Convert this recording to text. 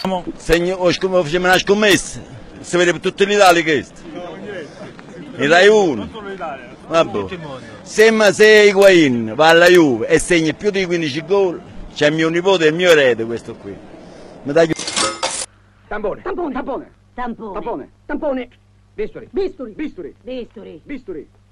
Segno, facciamo una scommessa, si vede per tutta l'Italia questo. In Rai 1. Vabbè. Se Higuain va alla Juve e segna più di 15 gol, c'è mio nipote e il mio erede questo qui. Tampone. Tampone. Tampone. Tampone. Tampone. Tampone. Bisturi. Bisturi. Bisturi. Bisturi. Bisturi.